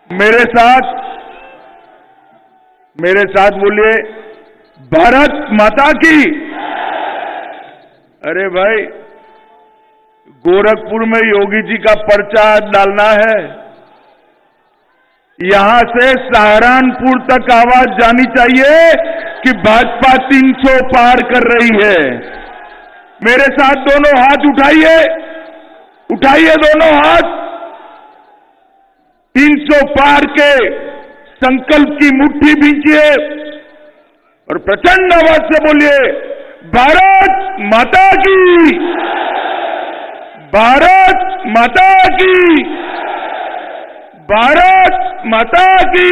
मेरे साथ बोलिए, भारत माता की। अरे भाई, गोरखपुर में योगी जी का पर्चा डालना है, यहां से सहारनपुर तक आवाज जानी चाहिए कि भाजपा 300 पार कर रही है। मेरे साथ दोनों हाथ उठाइए, उठाइए दोनों हाथ। 300 पार के संकल्प की मुट्ठी भींचिए और प्रचंड आवाज से बोलिए, भारत माता की, भारत माता की, भारत माता की।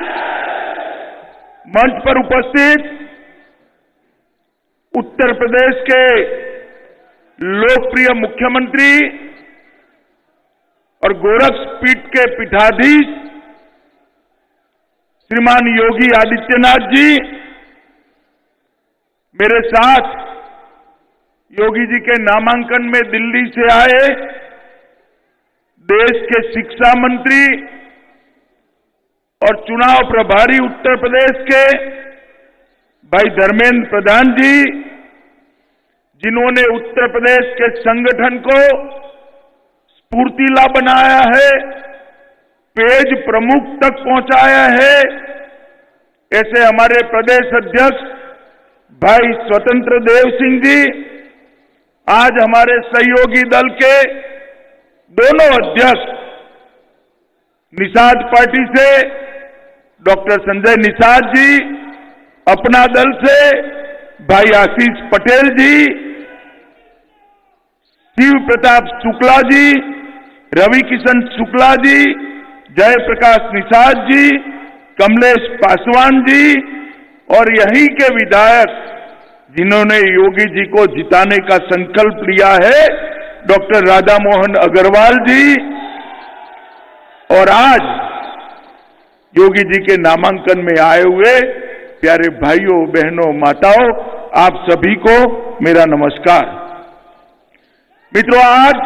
मंच पर उपस्थित उत्तर प्रदेश के लोकप्रिय मुख्यमंत्री और गोरखपीठ के पीठाधीश श्रीमान योगी आदित्यनाथ जी, मेरे साथ योगी जी के नामांकन में दिल्ली से आए देश के शिक्षा मंत्री और चुनाव प्रभारी उत्तर प्रदेश के भाई धर्मेंद्र प्रधान जी, जिन्होंने उत्तर प्रदेश के संगठन को स्फूर्तिला बनाया है, पेज प्रमुख तक पहुंचाया है, ऐसे हमारे प्रदेश अध्यक्ष भाई स्वतंत्र देव सिंह जी, आज हमारे सहयोगी दल के दोनों अध्यक्ष, निषाद पार्टी से डॉक्टर संजय निषाद जी, अपना दल से भाई आशीष पटेल जी, शिव प्रताप शुक्ला जी, रवि किशन शुक्ला जी, जयप्रकाश निषाद जी, कमलेश पासवान जी और यहीं के विधायक जिन्होंने योगी जी को जिताने का संकल्प लिया है, डॉक्टर राधा मोहन अग्रवाल जी। और आज योगी जी के नामांकन में आए हुए प्यारे भाइयों बहनों माताओं, आप सभी को मेरा नमस्कार। मित्रों, आज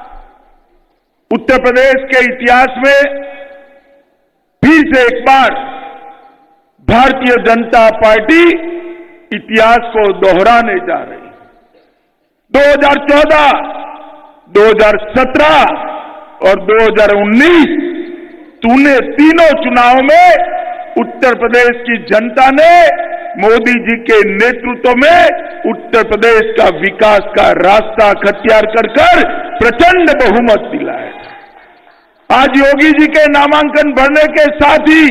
उत्तर प्रदेश के इतिहास में फिर से एक बार भारतीय जनता पार्टी इतिहास को दोहराने जा रही है। 2014, 2017 और 2019 तीनों चुनाव में उत्तर प्रदेश की जनता ने मोदी जी के नेतृत्व में उत्तर प्रदेश का विकास का रास्ता अख्तियार कर प्रचंड बहुमत दिलाया। आज योगी जी के नामांकन भरने के साथ ही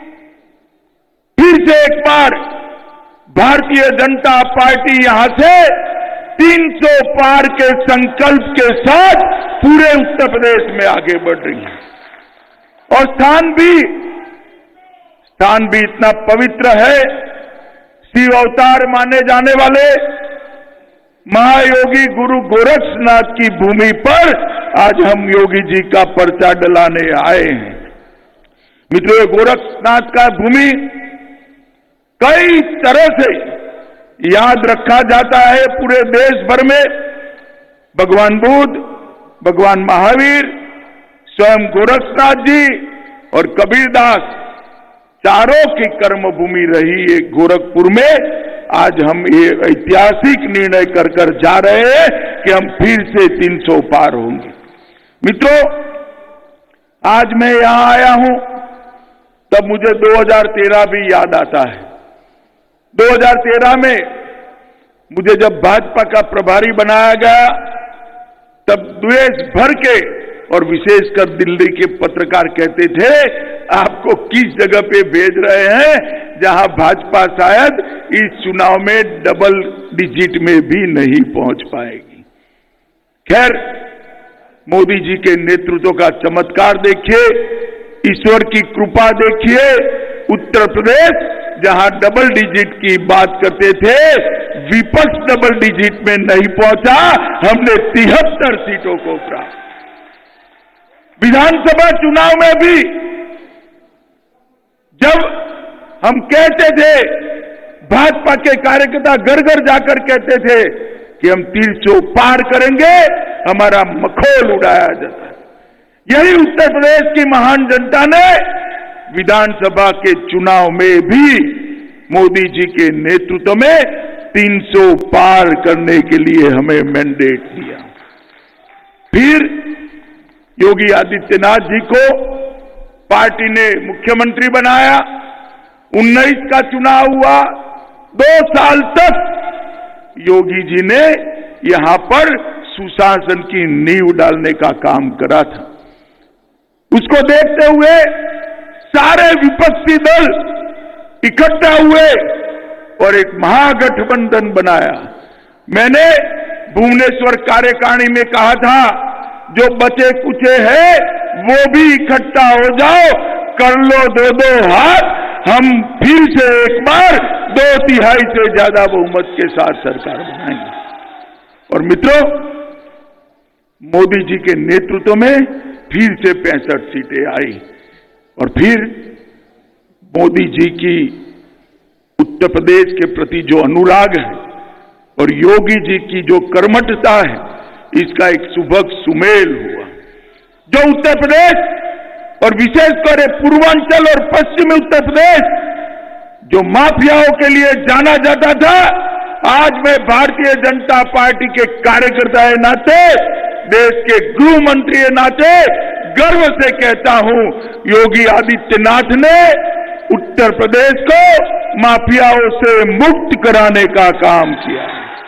फिर से एक बार भारतीय जनता पार्टी यहां से 300 पार के संकल्प के साथ पूरे उत्तर प्रदेश में आगे बढ़ रही है। और स्थान भी इतना पवित्र है, शिव अवतार माने जाने वाले महायोगी गुरु गोरक्षनाथ की भूमि पर आज हम योगी जी का पर्चा डलाने आए हैं। मित्रों, गोरक्षनाथ का भूमि कई तरह से याद रखा जाता है पूरे देश भर में। भगवान बुद्ध, भगवान महावीर, स्वयं गोरक्षनाथ जी और कबीरदास, चारों की कर्मभूमि रही है गोरखपुर में। आज हम ये ऐतिहासिक निर्णय कर जा रहे हैं कि हम फिर से 300 पार होंगे। मित्रों, आज मैं यहां आया हूं तब मुझे 2013 भी याद आता है। 2013 में मुझे जब भाजपा का प्रभारी बनाया गया, तब देश भर के और विशेषकर दिल्ली के पत्रकार कहते थे, आपको किस जगह पे भेज रहे हैं जहां भाजपा शायद इस चुनाव में डबल डिजिट में भी नहीं पहुंच पाएगी। खैर, मोदी जी के नेतृत्व का चमत्कार देखिए, ईश्वर की कृपा देखिए। उत्तर प्रदेश जहां डबल डिजिट की बात करते थे, विपक्ष डबल डिजिट में नहीं पहुंचा, हमने 73 सीटों को प्राप्त। विधानसभा चुनाव में भी जब हम कहते थे, भाजपा के कार्यकर्ता घर घर जाकर कहते थे कि हम 300 पार करेंगे, हमारा मखौल उड़ाया जाता। यही उत्तर प्रदेश की महान जनता ने विधानसभा के चुनाव में भी मोदी जी के नेतृत्व में 300 पार करने के लिए हमें मैंडेट दिया। फिर योगी आदित्यनाथ जी को पार्टी ने मुख्यमंत्री बनाया। 19 का चुनाव हुआ। 2 साल तक योगी जी ने यहां पर सुशासन की नींव डालने का काम करा था। उसको देखते हुए सारे विपक्षी दल इकट्ठा हुए और एक महागठबंधन बनाया। मैंने भुवनेश्वर कार्यकारिणी में कहा था, जो बचे कुचे हैं वो भी इकट्ठा हो जाओ, कर लो 2-2 हाथ, हम फिर से एक बार 2/3 से ज्यादा बहुमत के साथ सरकार बनाएंगे। और मित्रों, मोदी जी के नेतृत्व में फिर से 65 सीटें आई। और फिर मोदी जी की उत्तर प्रदेश के प्रति जो अनुराग है और योगी जी की जो कर्मठता है, इसका एक सुभग सुमेल हुआ। जो उत्तर प्रदेश और विशेषकर पूर्वांचल और पश्चिमी उत्तर प्रदेश जो माफियाओं के लिए जाना जाता था, आज मैं भारतीय जनता पार्टी के कार्यकर्ता के नाते, देश के गृह मंत्री के नाते गर्व से कहता हूं, योगी आदित्यनाथ ने उत्तर प्रदेश को माफियाओं से मुक्त कराने का काम किया।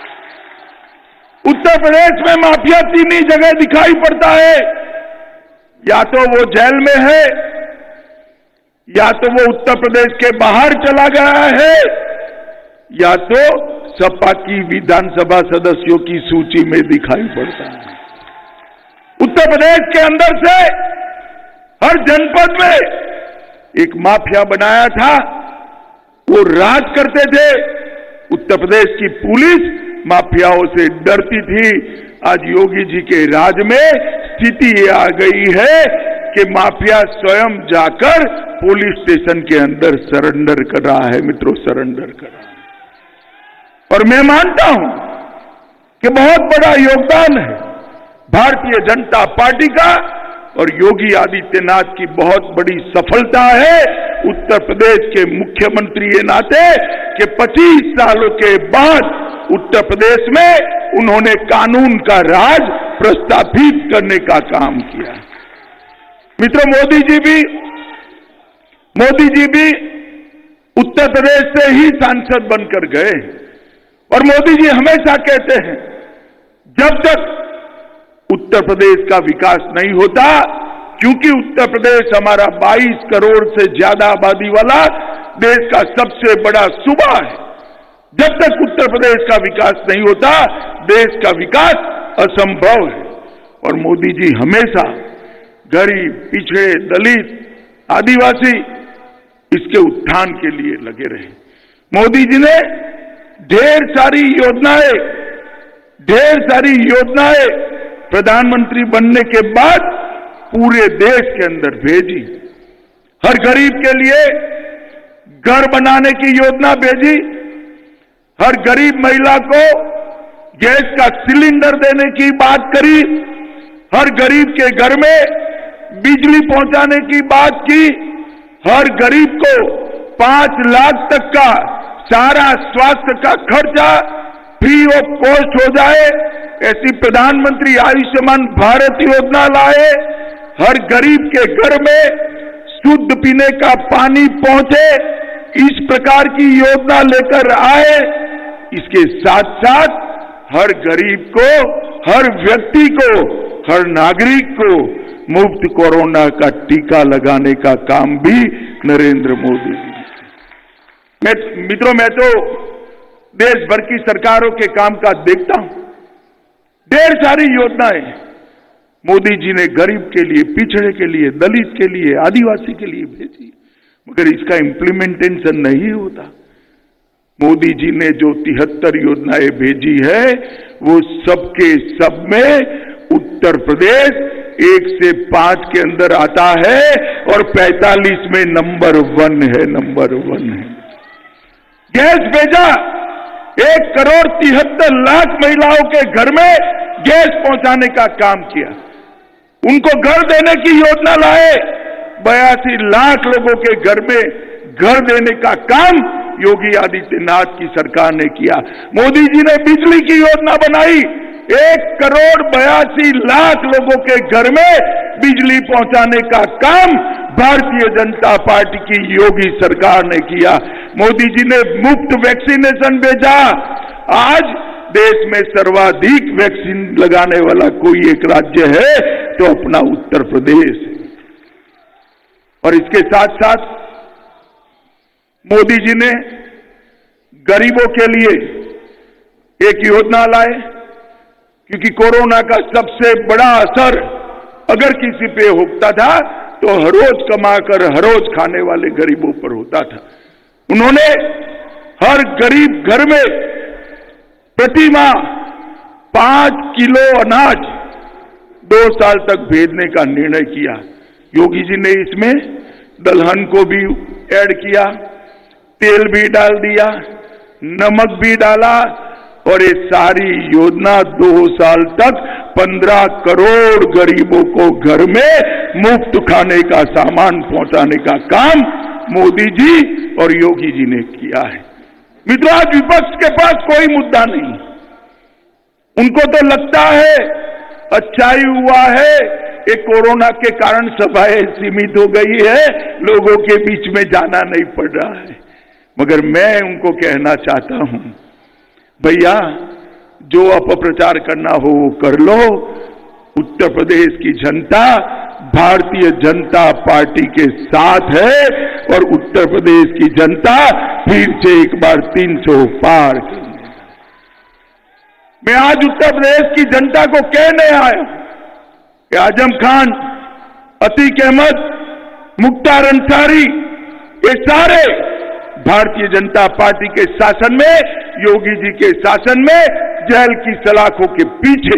उत्तर प्रदेश में माफिया 3 ही जगह दिखाई पड़ता है, या तो वो जेल में है, या तो वो उत्तर प्रदेश के बाहर चला गया है, या तो सपा की विधानसभा सदस्यों की सूची में दिखाई पड़ता है। उत्तर प्रदेश के अंदर से हर जनपद में एक माफिया बनाया था, वो राज करते थे। उत्तर प्रदेश की पुलिस माफियाओं से डरती थी। आज योगी जी के राज में स्थिति ये आ गई है कि माफिया स्वयं जाकर पुलिस स्टेशन के अंदर सरेंडर कर रहा है। मित्रों, सरेंडर कर रहा है। और मैं मानता हूं कि बहुत बड़ा योगदान है भारतीय जनता पार्टी का और योगी आदित्यनाथ की बहुत बड़ी सफलता है उत्तर प्रदेश के मुख्यमंत्री के नाते कि 25 सालों के बाद उत्तर प्रदेश में उन्होंने कानून का राज प्रस्थापित करने का काम किया। मित्रों, मोदी जी भी उत्तर प्रदेश से ही सांसद बनकर गए और मोदी जी हमेशा कहते हैं, जब तक उत्तर प्रदेश का विकास नहीं होता, क्योंकि उत्तर प्रदेश हमारा 22 करोड़ से ज्यादा आबादी वाला देश का सबसे बड़ा सूबा है, जब तक उत्तर प्रदेश का विकास नहीं होता, देश का विकास असंभव है। और मोदी जी हमेशा गरीब, पिछड़े, दलित, आदिवासी, इसके उत्थान के लिए लगे रहे। मोदी जी ने ढेर सारी योजनाएं प्रधानमंत्री बनने के बाद पूरे देश के अंदर भेजी। हर गरीब के लिए घर बनाने की योजना भेजी, हर गरीब महिला को गैस का सिलेंडर देने की बात करी, हर गरीब के घर में बिजली पहुंचाने की बात की, हर गरीब को 5 लाख तक का सारा स्वास्थ्य का खर्चा फ्री ऑफ कॉस्ट हो जाए, ऐसी प्रधानमंत्री आयुष्मान भारत योजना लाए। हर गरीब के घर में शुद्ध पीने का पानी पहुंचे, इस प्रकार की योजना लेकर आए। इसके साथ साथ हर गरीब को, हर व्यक्ति को, हर नागरिक को मुफ्त कोरोना का टीका लगाने का काम भी नरेंद्र मोदी जी। मित्रों, मैं तो देश भर की सरकारों के काम का देखता हूं, ढेर सारी योजनाएं मोदी जी ने गरीब के लिए, पिछड़े के लिए, दलित के लिए, आदिवासी के लिए भेजी, मगर इसका इम्प्लीमेंटेशन नहीं होता। मोदी जी ने जो 73 योजनाएं भेजी है, वो सबके सब में उत्तर प्रदेश 1 से 5 के अंदर आता है और 45 में नंबर 1 है। गैस भेजा, 1,73 लाख महिलाओं के घर में गैस पहुंचाने का काम किया। उनको घर देने की योजना लाए, 82 लाख लोगों के घर में घर देने का काम योगी आदित्यनाथ की सरकार ने किया। मोदी जी ने बिजली की योजना बनाई, 1,82,00,000 लोगों के घर में बिजली पहुंचाने का काम भारतीय जनता पार्टी की योगी सरकार ने किया। मोदी जी ने मुफ्त वैक्सीनेशन भेजा। आज देश में सर्वाधिक वैक्सीन लगाने वाला कोई एक राज्य है तो अपना उत्तर प्रदेश है। और इसके साथ साथ मोदी जी ने गरीबों के लिए एक योजना लाए, क्योंकि कोरोना का सबसे बड़ा असर अगर किसी पे होता था तो हर रोज कमाकर हर रोज खाने वाले गरीबों पर होता था। उन्होंने हर गरीब घर में प्रति माह 5 किलो अनाज 2 साल तक भेजने का निर्णय किया। योगी जी ने इसमें दलहन को भी ऐड किया, तेल भी डाल दिया, नमक भी डाला, और ये सारी योजना 2 साल तक 15 करोड़ गरीबों को घर में मुफ्त खाने का सामान पहुंचाने का काम मोदी जी और योगी जी ने किया है। मित्रों, आज विपक्ष के पास कोई मुद्दा नहीं। उनको तो लगता है अच्छा ही हुआ है, ये कोरोना के कारण सभाएं सीमित हो गई है, लोगों के बीच में जाना नहीं पड़ रहा है। मगर मैं उनको कहना चाहता हूं, भैया जो अपप्रचार करना हो वो कर लो। उत्तर प्रदेश की जनता भारतीय जनता पार्टी के साथ है और उत्तर प्रदेश की जनता फिर से एक बार 300 पार करेगी। मैं आज उत्तर प्रदेश की जनता को कहने आया कि आजम खान, अतीक अहमद, मुख्तार अंसारी, ये सारे भारतीय जनता पार्टी के शासन में, योगी जी के शासन में जेल की सलाखों के पीछे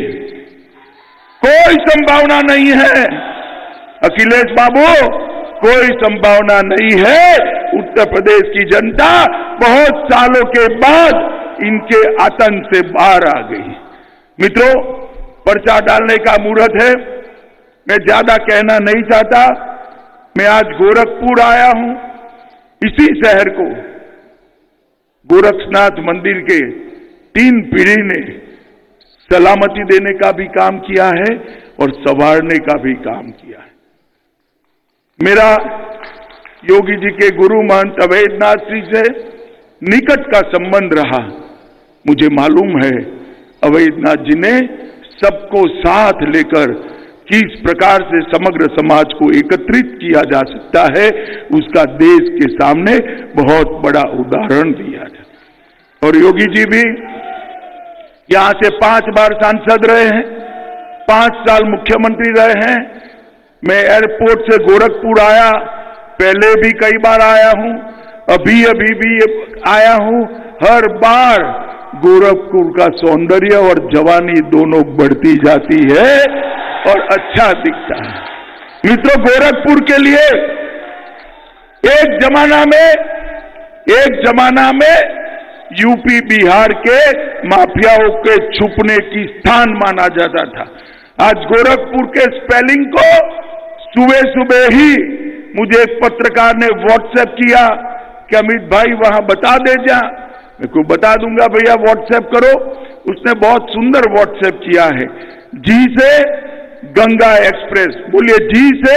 कोई संभावना नहीं है। अखिलेश बाबू, कोई संभावना नहीं है। उत्तर प्रदेश की जनता बहुत सालों के बाद इनके आतंक से बाहर आ गई। मित्रों, पर्चा डालने का मुहूर्त है। मैं ज्यादा कहना नहीं चाहता। मैं आज गोरखपुर आया हूं। इसी शहर को गोरखनाथ मंदिर के 3 पीढ़ी ने सलामती देने का भी काम किया है और संवारने का भी काम किया है। मेरा योगी जी के गुरु महंत अवैधनाथ जी से निकट का संबंध रहा। मुझे मालूम है अवैधनाथ जी ने सबको साथ लेकर किस प्रकार से समग्र समाज को एकत्रित किया जा सकता है, उसका देश के सामने बहुत बड़ा उदाहरण दिया है। और योगी जी भी यहां से 5 बार सांसद रहे हैं, 5 साल मुख्यमंत्री रहे हैं। मैं एयरपोर्ट से गोरखपुर आया, पहले भी कई बार आया हूं, अभी भी आया हूं। हर बार गोरखपुर का सौंदर्य और जवानी दोनों बढ़ती जाती है और अच्छा दिखता है। मित्रों, गोरखपुर के लिए एक जमाना में यूपी बिहार के माफियाओं के छुपने की स्थान माना जाता था। आज गोरखपुर के स्पेलिंग को सुबह ही मुझे एक पत्रकार ने व्हाट्सएप किया कि अमित भाई वहां बता दे जा। मैं को बता दूंगा, भैया व्हाट्सएप करो। उसने बहुत सुंदर व्हाट्सएप किया है। जी से गंगा एक्सप्रेस, बोलिए जी से।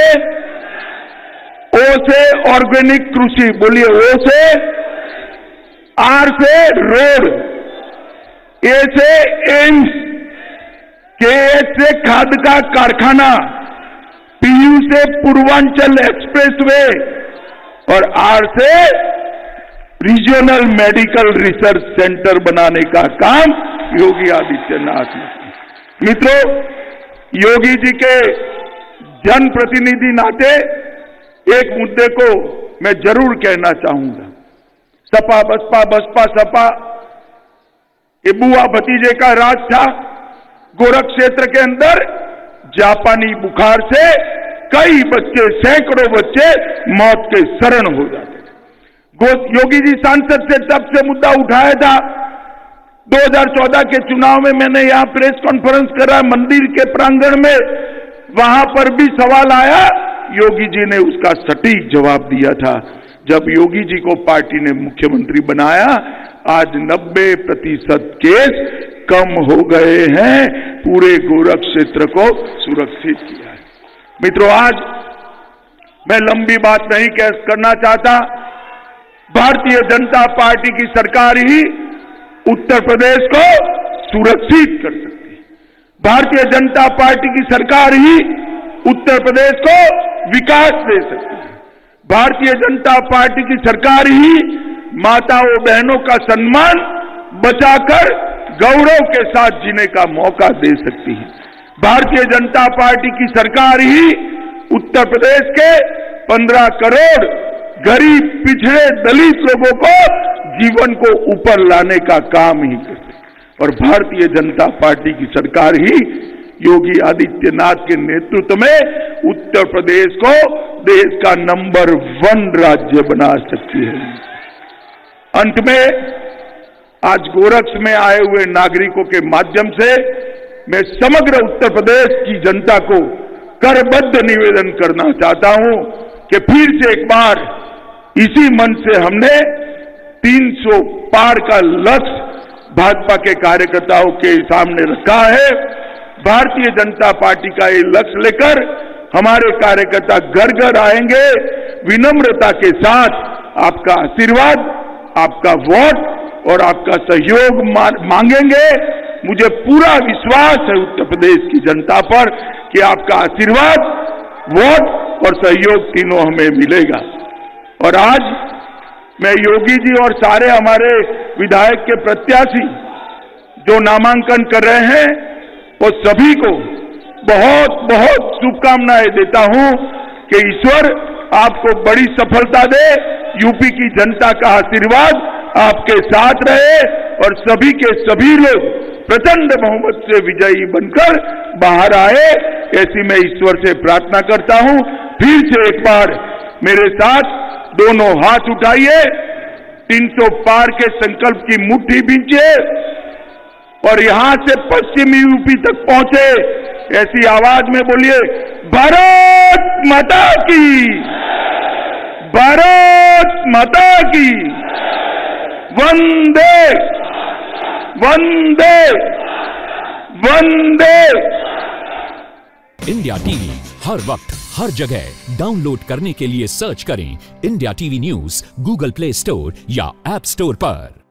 ओ से ऑर्गेनिक कृषि, बोलिए ओ से। आर से रोड, ए से एम्स, के से खाद का कारखाना, पीयू से पूर्वांचल एक्सप्रेसवे और आर से रीजनल मेडिकल रिसर्च सेंटर बनाने का काम योगी आदित्यनाथ ने किया। मित्रों, योगी जी के जनप्रतिनिधि नाते एक मुद्दे को मैं जरूर कहना चाहूंगा। सपा बसपा, बसपा सपा, ये बुआ भतीजे का राज था। गोरख क्षेत्र के अंदर जापानी बुखार से कई बच्चे, सैकड़ों बच्चे मौत के शरण हो जाते थे। योगी जी सांसद से तब से मुद्दा उठाया था। 2014 के चुनाव में मैंने यहां प्रेस कॉन्फ्रेंस करा मंदिर के प्रांगण में, वहां पर भी सवाल आया योगी जी ने उसका सटीक जवाब दिया था। जब योगी जी को पार्टी ने मुख्यमंत्री बनाया, आज 90% केस कम हो गए हैं, पूरे गोरख क्षेत्र को सुरक्षित किया है। मित्रों, आज मैं लंबी बात नहीं करना चाहता। भारतीय जनता पार्टी की सरकार ही उत्तर प्रदेश को सुरक्षित कर सकती है। भारतीय जनता पार्टी की सरकार ही उत्तर प्रदेश को विकास दे सकती है। भारतीय जनता पार्टी की सरकार ही माताओं बहनों का सम्मान बचाकर गौरव के साथ जीने का मौका दे सकती है। भारतीय जनता पार्टी की सरकार ही उत्तर प्रदेश के 15 करोड़ गरीब, पिछड़े, दलित लोगों को जीवन को ऊपर लाने का काम ही करती है। और भारतीय जनता पार्टी की सरकार ही योगी आदित्यनाथ के नेतृत्व में उत्तर प्रदेश को देश का नंबर 1 राज्य बना सकती है। अंत में आज गोरक्ष में आए हुए नागरिकों के माध्यम से मैं समग्र उत्तर प्रदेश की जनता को करबद्ध निवेदन करना चाहता हूं कि फिर से एक बार इसी मन से हमने 300 पार का लक्ष्य भाजपा के कार्यकर्ताओं के सामने रखा है। भारतीय जनता पार्टी का ये लक्ष्य लेकर हमारे कार्यकर्ता घर घर आएंगे। विनम्रता के साथ आपका आशीर्वाद, आपका वोट और आपका सहयोग मांगेंगे। मुझे पूरा विश्वास है उत्तर प्रदेश की जनता पर कि आपका आशीर्वाद, वोट और सहयोग तीनों हमें मिलेगा। और आज मैं योगी जी और सारे हमारे विधायक के प्रत्याशी जो नामांकन कर रहे हैं वो सभी को बहुत बहुत शुभकामनाएं देता हूं कि ईश्वर आपको बड़ी सफलता दे। यूपी की जनता का आशीर्वाद आपके साथ रहे और सभी के सभी लोग प्रचंड बहुमत से विजयी बनकर बाहर आए, ऐसी मैं ईश्वर से प्रार्थना करता हूं। फिर से एक बार मेरे साथ दोनों हाथ उठाइए, 300 पार के संकल्प की मुट्ठी बींचिए और यहां से पश्चिमी यूपी तक पहुंचे ऐसी आवाज में बोलिए, भारत माता की, भारत माता की, वंदे वंदे वंदे। इंडिया टीवी हर वक्त हर जगह डाउनलोड करने के लिए सर्च करें India TV news Google Play Store या ऐप स्टोर पर।